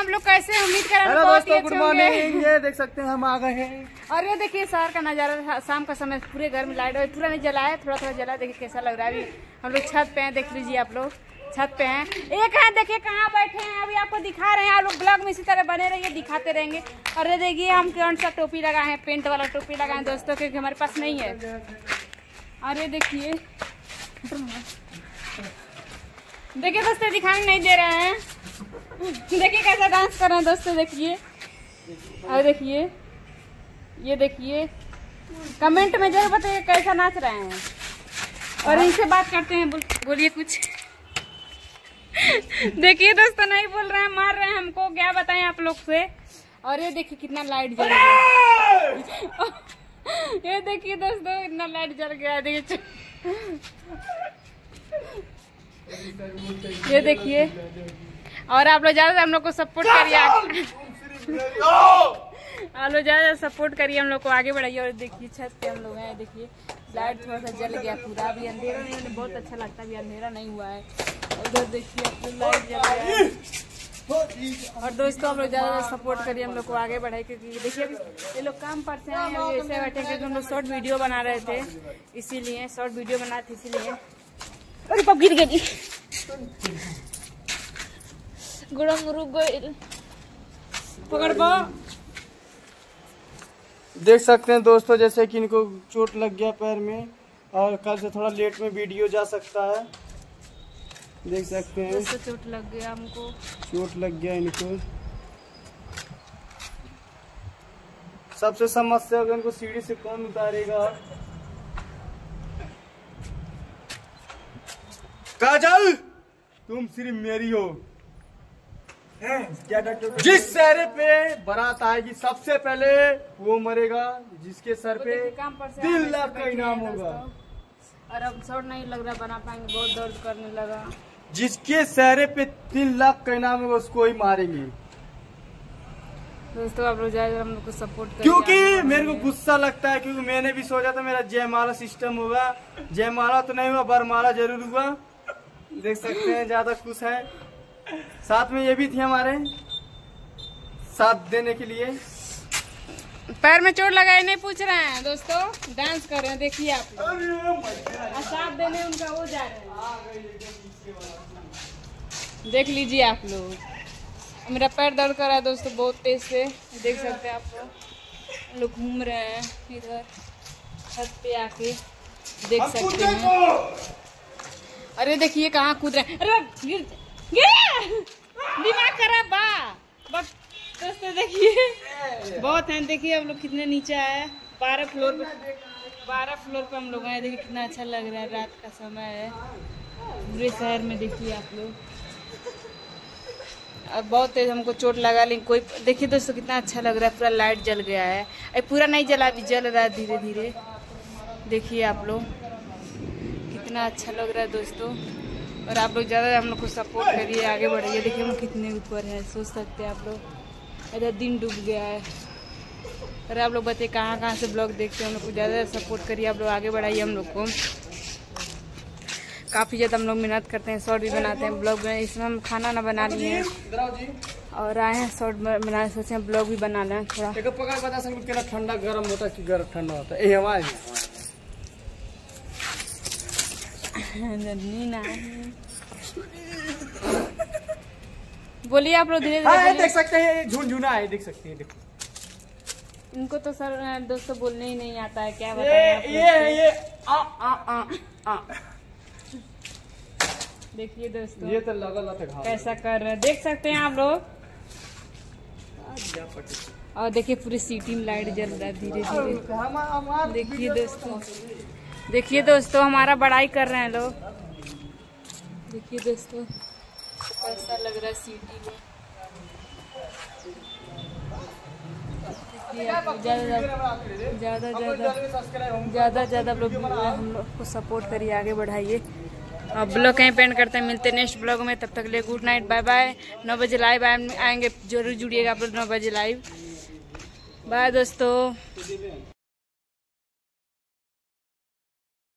आप लोग कैसे? उम्मीद कर हेलो दोस्तों, गुड मॉर्निंग। ये देख सकते हैं हम आ गए हैं और ये देखिए शहर का नजारा, शाम का समय, पूरे घर में लाइट पूरा नहीं जला है, थोड़ा थोड़ा जला है। देखिए कैसा लग रहा है। अभी हम लोग छत पे हैं, देख लीजिए आप लोग, छत पे हैं। एक है देखिए कहाँ बैठे हैं, अभी आपको दिखा रहे हैं। आप लोग ब्लॉग में इसी तरह बने रहिए, दिखाते रहेंगे। और ये देखिए हम कौन सा टोपी लगाए हैं, पेंट वाला टोपी लगाए हैं दोस्तों, क्योंकि हमारे पास नहीं है। और ये देखिए दोस्तों, दिखाने नहीं दे रहे हैं। देखिए कैसा डांस कर रहे हैं दोस्तों, देखिए। और देखिए, ये देखिए, कमेंट में जरूर बताइए कैसा नाच रहे हैं। और इनसे बात करते हैं, बोलिए कुछ। देखिए दोस्तों, नहीं बोल रहे हैं, मार रहे हैं हमको, क्या बताएं आप लोग से। और ये देखिए कितना लाइट जल गया। ये देखिए दोस्तों, इतना लाइट जल गया। देखिए ये देखिए। और आप लोग ज्यादा हम लोग को सपोर्ट करिए, आप लोग ज्यादा सपोर्ट करिए, हम लोग को आगे बढ़ाइए। और देखिए छत पे हम लोग हैं, देखिए लाइट थोड़ा सा जल गया, पूरा भी अंधेरा नहीं, उन्हें बहुत अच्छा लगता है, अभी अंधेरा नहीं हुआ है। उधर देखिए आप लोग लाइट जल गया है। और दोस्तों आप लोग ज्यादा सपोर्ट करिए, हम लोग को आगे बढ़ाए, क्योंकि देखिए ये लोग काम पर से हैं, ऐसे बैठे, क्योंकि हम लोग शॉर्ट वीडियो बना रहे थे, इसीलिए शॉर्ट वीडियो बनाए थे, इसीलिए। अरे पप गिर गई, गुड़म रुक गई, पकड़ पा। देख सकते हैं दोस्तों, जैसे कि इनको चोट लग गया पैर में, और कल से थोड़ा लेट में वीडियो जा सकता है। देख सकते हैं दोस्तों चोट लग गया हमको, चोट लग गया इनको। सबसे समस्या होगा इनको सीढ़ी से कौन उतारेगा। काजल, तुम सिर्फ मेरी हो। क्या डॉक्टर? जिस चेहरे पे बारात आएगी सबसे पहले वो मरेगा, जिसके सर पे 3 लाख का इनाम होगा। और अब शॉर्ट नहीं लग रहा, बना पाएंगे, बहुत दर्द करने लगा। जिसके चेहरे पे 3 लाख का इनाम होगा उसको ही मारेंगे। दोस्तों आप लोग जाए, हम लोग को सपोर्ट करिए, क्योंकि मेरे को गुस्सा लगता है, क्योंकि मैंने भी सोचा था मेरा जयमाला सिस्टम होगा। जयमाला तो नहीं हुआ, बरमाला जरूर हुआ। देख सकते हैं ज्यादा खुश है। साथ में ये भी थी हमारे साथ देने के लिए। पैर में चोट लगाए नहीं पूछ रहे हैं दोस्तों, डांस कर रहे हैं, देखिए आप लोग। साथ देने उनका वो जा रहे हैं, देख लीजिए आप लोग। मेरा पैर दर्द कर रहा है दोस्तों बहुत तेज से, देख सकते हैं आप लोग घूम रहे हैं इधर छत पे आके, देख सकते हैं। अरे देखिए कहाँ कूद रहे हैं, अरे गिर दिमाग खराब बस दोस्तों। देखिए बहुत हैं, देखिए हम लोग कितने नीचे आए, 12 फ्लोर पे हम लोग आए। देखिए कितना अच्छा लग रहा है, रात का समय है पूरे शहर में। देखिए आप लोग, अब बहुत तेज हमको चोट लगा, लेकिन कोई, देखिए दोस्तों कितना अच्छा लग रहा है, पूरा लाइट जल गया है। अरे पूरा नहीं जला, अभी जल रहा है धीरे धीरे। देखिए आप लोग कितना अच्छा लग रहा है दोस्तों। और आप लोग ज़्यादा हम लोग को सपोर्ट करिए, आगे बढ़िए। देखिए हम कितने ऊपर हैं, सोच सकते हैं आप लोग। इधर दिन डूब गया है। अरे आप लोग बताइए कहाँ कहाँ से ब्लॉग देखते हैं, हम लोग को ज़्यादा सपोर्ट करिए, आप लोग आगे बढ़ाइए हम लोग को। काफ़ी ज़्यादा हम लोग मेहनत करते हैं, शॉर्ट भी बनाते हैं, ब्लॉग में। इसमें हम खाना ना बना लिए हैं और आए हैं शॉर्ट बनाने, सोचे हैं ब्लॉग भी बना लें थोड़ा। बता सकते ठंडा गर्म होता है कि गर्म ठंडा होता है। हमारे बोलिए आप लोग धीरे धीरे। देख सकते हैं झुनझुना है, देख सकते हैं। देखो इनको तो सर दोस्तों बोलने ही नहीं आता है, क्या बताएं। ये आ देखिए दोस्तों, ये तो लगा कैसा कर रहे हैं, देख सकते हैं आप लोग। और देखिए पूरी सिटी में लाइट जल रहा है धीरे धीरे। देखिए दोस्तों, देखिए दोस्तों हमारा बड़ाई कर रहे हैं लोग। देखिए दोस्तों कैसा लग रहा है सिटी में। ज़्यादा लोग हम लोग को सपोर्ट करिए, आगे बढ़ाइए। अब ब्लॉग कहीं पेंट करते हैं, मिलते हैं नेक्स्ट ब्लॉग में। तब तक लिए गुड नाइट, बाय बाय। 9 बजे लाइव आएंगे, जरूर जुड़िएगा आप लोग 9 बजे लाइव। बाय दोस्तों।